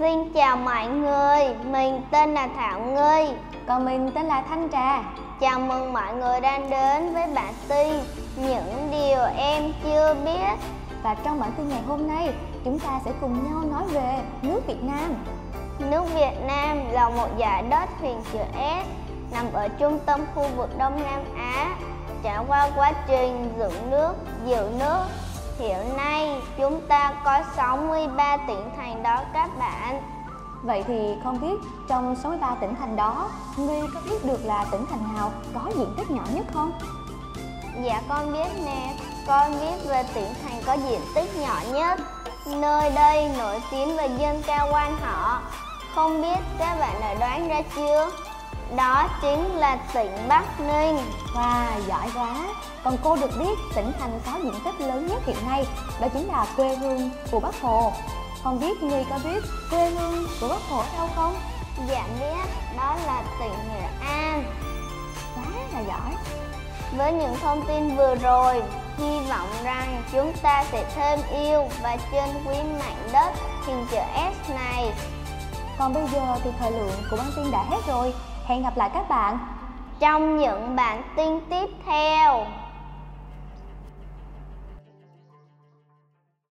Xin chào mọi người, mình tên là Thảo Nghi. Còn mình tên là Thanh Trà. Chào mừng mọi người đang đến với bản tin Những điều em chưa biết. Và trong bản tin ngày hôm nay, chúng ta sẽ cùng nhau nói về nước Việt Nam. Nước Việt Nam là một dải đất hình chữ S nằm ở trung tâm khu vực Đông Nam Á, trải qua quá trình dựng nước, giữ nước. Hiện nay chúng ta có 63 tỉnh thành đó các bạn. Vậy thì không biết trong 63 tỉnh thành đó, Nghi có biết được là tỉnh thành nào có diện tích nhỏ nhất không? Dạ con biết nè, con biết về tỉnh thành có diện tích nhỏ nhất. Nơi đây nổi tiếng về dân ca quan họ. Không biết các bạn đã đoán ra chưa? Đó chính là tỉnh Bắc Ninh. Wow, giỏi quá! Còn cô được biết tỉnh thành có diện tích lớn nhất hiện nay đó chính là quê hương của Bác Hồ. Không biết Nghi có biết quê hương của Bác Hồ ở đâu không? Dạ biết, đó là tỉnh Nghệ An. Quá là giỏi! Với những thông tin vừa rồi, hy vọng rằng chúng ta sẽ thêm yêu và trân quý mảnh đất hình chữ S này. Còn bây giờ thì thời lượng của bản tin đã hết rồi. Hẹn gặp lại các bạn trong những bản tin tiếp theo.